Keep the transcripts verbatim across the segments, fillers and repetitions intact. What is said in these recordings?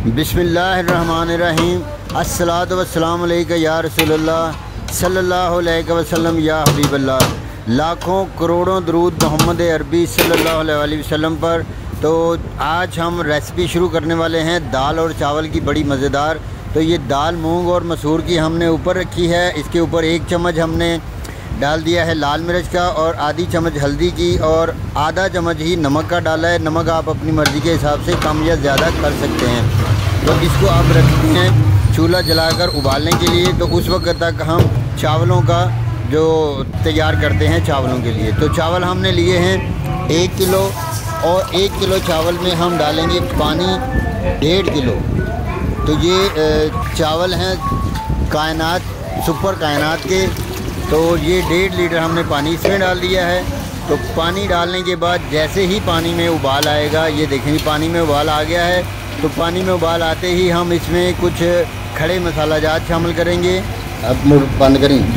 बिस्मिल्लाहिर्रहमानिर्रहीम। अस्सलातु वस्सलामु अलैका या रसूलल्लाह सल्लल्लाहु अलैहि वसल्लम या हबीबल्लाह। लाखों करोड़ों दरूद मोहम्मद अरबी सल्लल्लाहु अलैहि वसल्लम पर। तो आज हम रेसिपी शुरू करने वाले हैं दाल और चावल की, बड़ी मज़ेदार। तो ये दाल मूंग और मसूर की हमने ऊपर रखी है। इसके ऊपर एक चम्मच हमने डाल दिया है लाल मिर्च का और आधी चम्मच हल्दी की और आधा चम्मच ही नमक का डाला है। नमक आप अपनी मर्ज़ी के हिसाब से कम या ज़्यादा कर सकते हैं। तो इसको आप रखते हैं चूल्हा जलाकर उबालने के लिए। तो उस वक्त तक हम चावलों का जो तैयार करते हैं चावलों के लिए। तो चावल हमने लिए हैं एक किलो और एक किलो चावल में हम डालेंगे पानी डेढ़ किलो। तो ये चावल हैं कायनात सुपर कायनात के। तो ये डेढ़ लीटर हमने पानी इसमें डाल दिया है। तो पानी डालने के बाद जैसे ही पानी में उबाल आएगा, ये देखेंगे पानी में उबाल आ गया है। तो पानी में उबाल आते ही हम इसमें कुछ खड़े मसाला जात शामिल करेंगे। अब बंद करें।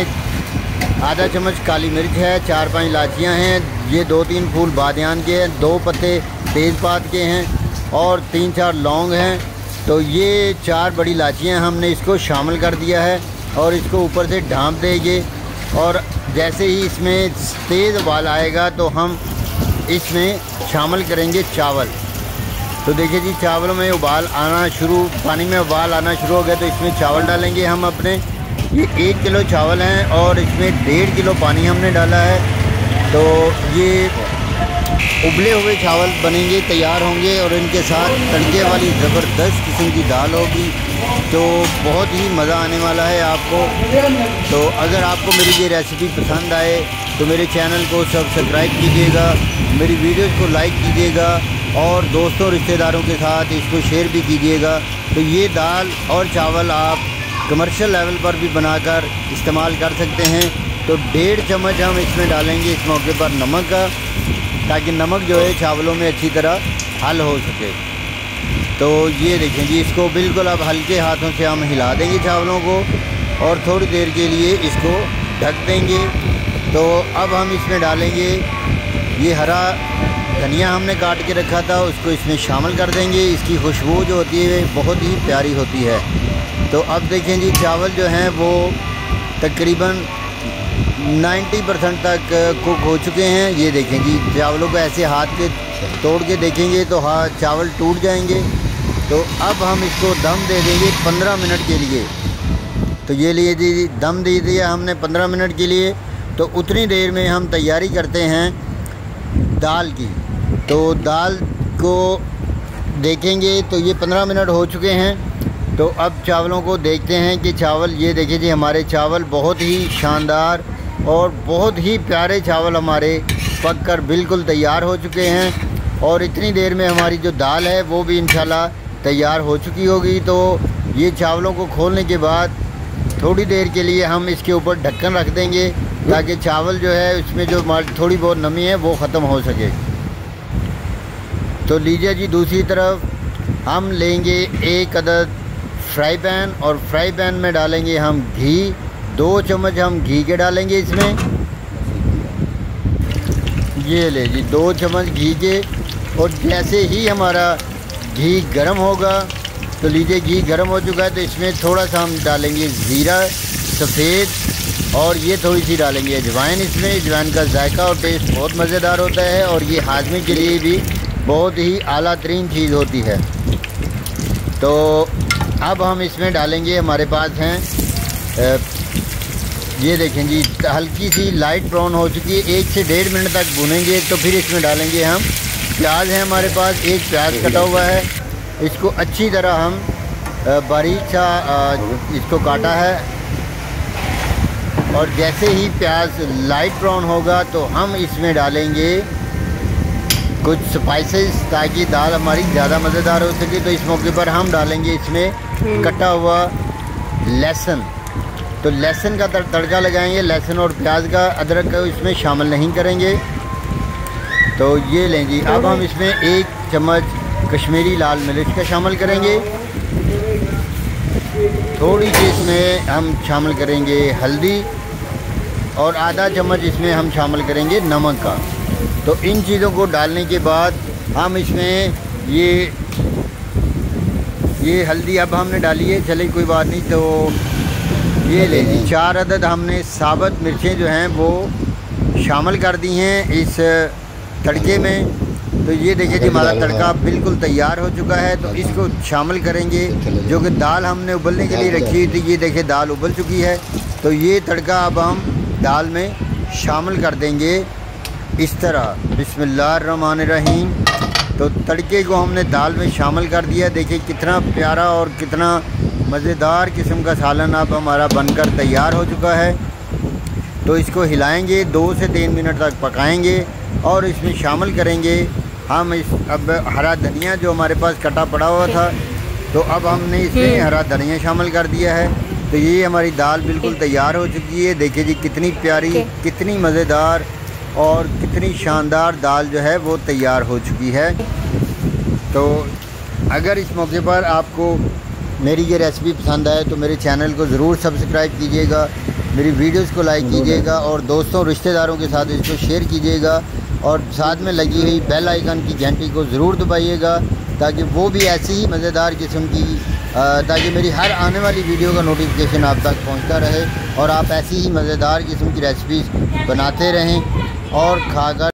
जिनमें आधा चम्मच काली मिर्च है, चार पांच इलायचियाँ हैं, ये दो तीन फूल बादियान के हैं, दो पत्ते तेज़पात के हैं और तीन चार लौंग हैं। तो ये चार बड़ी इलायचियाँ हमने इसको शामिल कर दिया है और इसको ऊपर से ढाँप देंगे। और जैसे ही इसमें तेज़ उबाल आएगा तो हम इसमें शामिल करेंगे चावल। तो देखिए जी, चावलों में उबाल आना शुरू पानी में उबाल आना शुरू हो गया। तो इसमें चावल डालेंगे हम अपने। ये एक किलो चावल हैं और इसमें डेढ़ किलो पानी हमने डाला है। तो ये उबले हुए चावल बनेंगे, तैयार होंगे और इनके साथ तड़के वाली ज़बरदस्त किस्म की दाल होगी। तो बहुत ही मज़ा आने वाला है आपको। तो अगर आपको मेरी ये रेसिपी पसंद आए तो मेरे चैनल को सब्सक्राइब कीजिएगा, मेरी वीडियोज़ को लाइक कीजिएगा और दोस्तों रिश्तेदारों के साथ इसको शेयर भी कीजिएगा। तो ये दाल और चावल आप कमर्शियल लेवल पर भी बनाकर इस्तेमाल कर सकते हैं। तो डेढ़ चम्मच हम इसमें डालेंगे इस मौके पर नमक का, ताकि नमक जो है चावलों में अच्छी तरह हल हो सके। तो ये देखें जी, इसको बिल्कुल अब हल्के हाथों से हम हिला देंगे चावलों को और थोड़ी देर के लिए इसको ढक देंगे। तो अब हम इसमें डालेंगे ये हरा धनिया हमने काट के रखा था, उसको इसमें शामिल कर देंगे। इसकी खुशबू जो होती है बहुत ही प्यारी होती है। तो अब देखें जी, चावल जो हैं वो तकरीबन नब्बे परसेंट तक कुक हो चुके हैं। ये देखें जी, चावलों को ऐसे हाथ के तोड़ के देखेंगे तो हाँ चावल टूट जाएंगे। तो अब हम इसको दम दे देंगे पंद्रह मिनट के लिए। तो ये लिए जी, दम दे दिया हमने पंद्रह मिनट के लिए। तो उतनी देर में हम तैयारी करते हैं दाल की। तो दाल को देखेंगे तो ये पंद्रह मिनट हो चुके हैं। तो अब चावलों को देखते हैं कि चावल, ये देखिए जी, हमारे चावल बहुत ही शानदार और बहुत ही प्यारे चावल हमारे पक कर बिल्कुल तैयार हो चुके हैं। और इतनी देर में हमारी जो दाल है वो भी इंशाल्लाह तैयार हो चुकी होगी। तो ये चावलों को खोलने के बाद थोड़ी देर के लिए हम इसके ऊपर ढक्कन रख देंगे, ताकि चावल जो है उसमें जो थोड़ी बहुत नमी है वो ख़त्म हो सके। तो लीजिए जी, दूसरी तरफ हम लेंगे एक अदद फ्राई पैन और फ्राई पैन में डालेंगे हम घी। दो चम्मच हम घी के डालेंगे इसमें। ये ले जी, दो चम्मच घी के। और जैसे ही हमारा घी गर्म होगा, तो लीजिए घी गर्म हो चुका है। तो इसमें थोड़ा सा हम डालेंगे ज़ीरा सफ़ेद और ये थोड़ी सी डालेंगे अजवाइन। इसमें अजवाइन का जायका और टेस्ट बहुत मज़ेदार होता है और ये हाजमे के लिए भी बहुत ही आला तरीन चीज़ होती है। तो अब हम इसमें डालेंगे, हमारे पास हैं ये देखें जी, हल्की सी लाइट ब्राउन हो चुकी है। एक से डेढ़ मिनट तक भुनेंगे। तो फिर इसमें डालेंगे हम प्याज है हमारे पास, एक प्याज कटा हुआ है। इसको अच्छी तरह हम बारीक सा इसको काटा है। और जैसे ही प्याज लाइट ब्राउन होगा तो हम इसमें डालेंगे कुछ स्पाइसेस, ताकि दाल हमारी ज़्यादा मज़ेदार हो सके। तो इस मौके पर हम डालेंगे इसमें कटा हुआ लहसुन। तो लहसुन का तड़का लगाएंगे, लहसुन और प्याज का, अदरक का इसमें शामिल नहीं करेंगे। तो ये लें जी, अब हम इसमें एक चम्मच कश्मीरी लाल मिर्च का शामिल करेंगे। थोड़ी सी इसमें हम शामिल करेंगे हल्दी और आधा चम्मच इसमें हम शामिल करेंगे नमक का। तो इन चीज़ों को डालने के बाद हम इसमें ये ये हल्दी अब हमने डाली है, चले कोई बात नहीं। तो ये ले ली चार अदद हमने साबुत मिर्चें जो हैं वो शामिल कर दी हैं इस तड़के में। तो ये देखिए जी हमारा तड़का बिल्कुल तैयार हो चुका है। तो इसको शामिल करेंगे, जो कि दाल हमने उबलने के लिए रखी हुई थी। ये देखिए दाल उबल चुकी है। तो ये तड़का अब हम दाल में शामिल कर देंगे इस तरह। बिस्मिल्लाहिर्रहमानिर्रहीम। तो तड़के को हमने दाल में शामिल कर दिया। देखिए कितना प्यारा और कितना मज़ेदार किस्म का सालन अब हमारा बनकर तैयार हो चुका है। तो इसको हिलाएंगे, दो से तीन मिनट तक पकाएंगे और इसमें शामिल करेंगे हम इस अब हरा धनिया जो हमारे पास कटा पड़ा हुआ था। तो अब हमने इसमें हरा धनिया शामिल कर दिया है। तो ये हमारी दाल बिल्कुल तैयार हो चुकी है। देखिए जी कितनी प्यारी, कितनी मज़ेदार और कितनी शानदार दाल जो है वो तैयार हो चुकी है। तो अगर इस मौके पर आपको मेरी ये रेसिपी पसंद आए तो मेरे चैनल को ज़रूर सब्सक्राइब कीजिएगा, मेरी वीडियोस को लाइक कीजिएगा और दोस्तों रिश्तेदारों के साथ इसको शेयर कीजिएगा और साथ में लगी हुई बेल आइकन की घंटी को ज़रूर दबाइएगा ताकि वो भी ऐसी ही मज़ेदार किस्म की ताकि मेरी हर आने वाली वीडियो का नोटिफिकेशन आप तक पहुंचता रहे और आप ऐसी ही मज़ेदार किस्म की रेसिपीज़ बनाते रहें और खाकर